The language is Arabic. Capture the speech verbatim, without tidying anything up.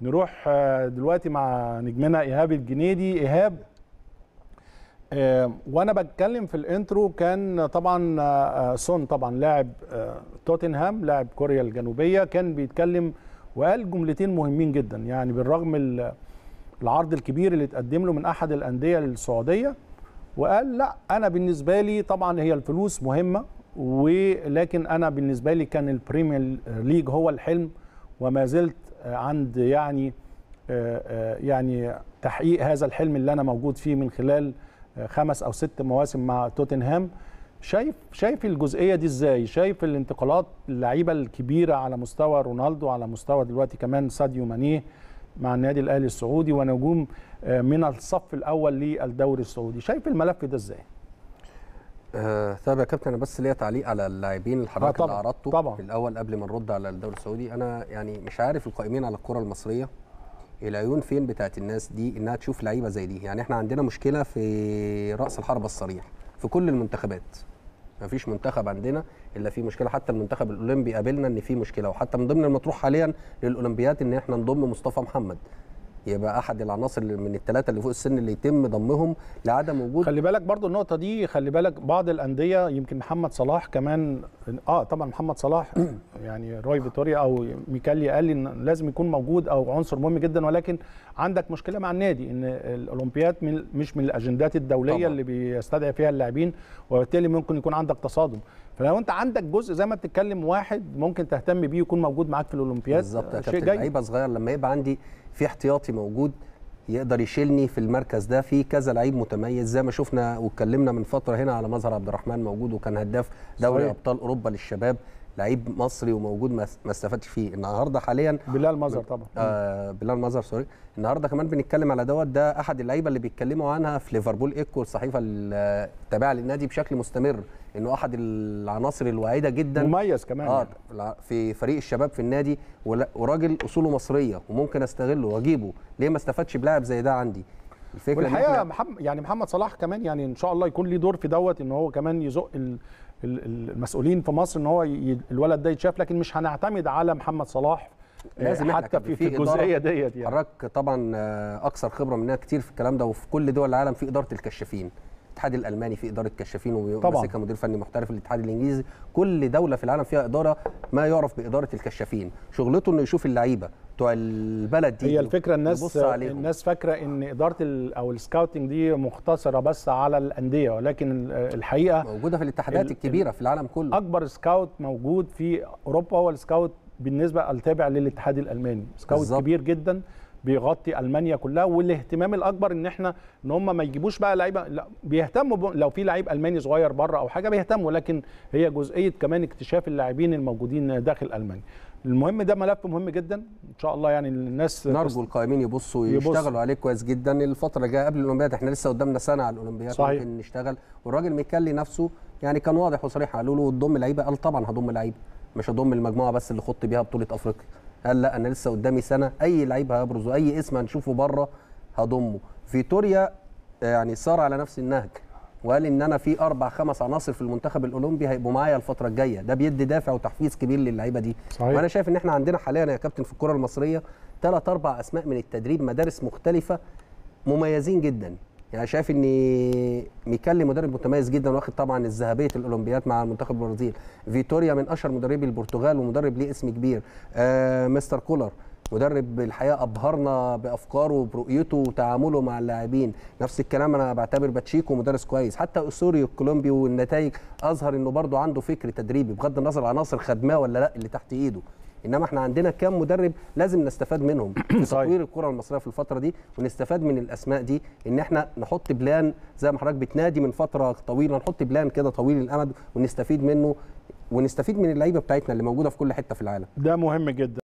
نروح دلوقتي مع نجمنا ايهاب الجنيدي. ايهاب، وانا بتكلم في الانترو كان طبعا سون طبعا لاعب توتنهام لاعب كوريا الجنوبيه كان بيتكلم وقال جملتين مهمين جدا، يعني بالرغم العرض الكبير اللي اتقدم له من احد الانديه السعوديه، وقال لا انا بالنسبه لي طبعا هي الفلوس مهمه، ولكن انا بالنسبه لي كان البريمير ليج هو الحلم، وما زلت عند يعني يعني تحقيق هذا الحلم اللي انا موجود فيه من خلال خمس او ست مواسم مع توتنهام. شايف شايف الجزئيه دي ازاي؟ شايف الانتقالات اللعيبه الكبيره على مستوى رونالدو، على مستوى دلوقتي كمان ساديو ماني مع النادي الاهلي السعودي، ونجوم من الصف الاول للدوري السعودي، شايف الملف ده ازاي؟ أه طيب يا كابتن، انا بس ليا تعليق على اللاعبين اللي حضرتك اللي عرضته طبعا في الاول قبل ما نرد على الدوري السعودي. انا يعني مش عارف القائمين على الكره المصريه العيون فين بتاعت الناس دي انها تشوف لعيبه زي دي. يعني احنا عندنا مشكله في راس الحربه الصريح في كل المنتخبات، ما فيش منتخب عندنا الا فيه مشكله، حتى المنتخب الاولمبي قابلنا ان فيه مشكله، وحتى من ضمن المطروح حاليا للاولمبيات ان احنا نضم مصطفى محمد، يبقى احد العناصر من الثلاثه اللي فوق السن اللي يتم ضمهم لعدم وجود. خلي بالك برضو النقطه دي، خلي بالك بعض الانديه يمكن محمد صلاح كمان، اه طبعا محمد صلاح يعني روي فيتوريا او ميكالي قال لي ان لازم يكون موجود او عنصر مهم جدا، ولكن عندك مشكله مع النادي ان الاولمبياد مش من الاجندات الدوليه طبعا اللي بيستدعي فيها اللاعبين، وبالتالي ممكن يكون عندك تصادم. فلو انت عندك جزء زي ما بتتكلم واحد ممكن تهتم بيه يكون موجود معاك في الاولمبياد بالظبط يا كابتن. لعيبه صغير لما يبقى عندي في احتياطي موجود يقدر يشيلني في المركز ده، في كذا لعيب متميز زي ما شفنا واتكلمنا من فتره هنا على مظهر عبد الرحمن موجود وكان هداف دوري صحيح. ابطال اوروبا للشباب، لعيب مصري وموجود ما استفادش فيه. النهارده حاليا بلال مظهر طبعا آه بلال مظهر سوري النهارده كمان بنتكلم على دوت، ده احد اللعيبه اللي بيتكلموا عنها في ليفربول ايكو الصحيفه التابعه للنادي بشكل مستمر، انه احد العناصر الواعده جدا مميز كمان اه يعني. في فريق الشباب في النادي، وراجل اصوله مصريه وممكن استغله واجيبه، ليه ما استفادش بلاعب زي ده عندي؟ الفكره والحقيقه محمد يعني محمد صلاح كمان يعني ان شاء الله يكون ليه دور في دوت، ان هو كمان يزق المسؤولين في مصر ان هو الولد ده يتشاف، لكن مش هنعتمد على محمد صلاح لازم حتى في, في الجزئيه ديت. يعني حضرتك طبعا اكثر خبره مننا كتير في الكلام ده، وفي كل دول العالم في اداره الكشافين، الاتحاد الالماني في اداره كشافين وماسكها مدير فني محترف، الاتحاد الانجليزي، كل دوله في العالم فيها اداره ما يعرف باداره الكشافين، شغلته انه يشوف اللعيبه بتوع البلد دي. هي الفكره الناس الناس فاكره ان اداره او السكاوتنج دي مختصره بس على الانديه، ولكن الحقيقه موجوده في الاتحادات الكبيره في العالم كله. اكبر سكاوت موجود في اوروبا هو السكاوت بالنسبه التابع للاتحاد الالماني، سكاوت بالزبط. كبير جدا بيغطي المانيا كلها، والاهتمام الاكبر ان احنا ان هم ما يجيبوش بقى لعيبه، لا بيهتموا لو في لعيب الماني صغير بره او حاجه بيهتموا، لكن هي جزئيه كمان اكتشاف اللاعبين الموجودين داخل المانيا. المهم ده ملف مهم جدا ان شاء الله، يعني الناس نرجو القائمين يبصوا يشتغلوا عليه كويس جدا الفتره الجايه قبل الاولمبياد. احنا لسه قدامنا سنه على الاولمبياد ممكن نشتغل، والراجل ميكالي نفسه يعني كان واضح وصريح، قالوا له تضم لعيبه، قال طبعا هضم لعيبه، مش هضم المجموعه بس اللي خضت بيها بطوله افريقيا، قال لا انا لسه قدامي سنه، اي لعيب هيبرز واي اسم هنشوفه بره هضمه. فيتوريا يعني صار على نفس النهج وقال ان انا في اربع خمس عناصر في المنتخب الاولمبي هيبقوا معايا الفتره الجايه، ده بيدي دافع وتحفيز كبير للعيبه دي. صحيح. وانا شايف ان احنا عندنا حاليا يا كابتن في الكره المصريه ثلاث اربع اسماء من التدريب، مدارس مختلفه مميزين جدا. يعني شايف ان ميكالي مدرب متميز جدا، واخد طبعا الذهبيه الاولمبيات مع المنتخب البرازيل. فيتوريا من اشهر مدربي البرتغال ومدرب ليه اسم كبير. آه مستر كولر مدرب الحقيقه ابهرنا بافكاره وبرؤيته وتعامله مع اللاعبين. نفس الكلام انا بعتبر باتشيكو مدرس كويس، حتى اسوريو الكولومبي والنتائج اظهر انه برضه عنده فكر تدريبي بغض النظر عناصر خدماه ولا لا اللي تحت ايده. انما احنا عندنا كام مدرب لازم نستفاد منهم في تطوير الكره المصريه في الفتره دي، ونستفاد من الاسماء دي، ان احنا نحط بلان زي ما حضرتك بتنادي من فتره طويله، نحط بلان كده طويل الامد ونستفيد منه ونستفيد من اللعيبه بتاعتنا اللي موجوده في كل حته في العالم. ده مهم جدا.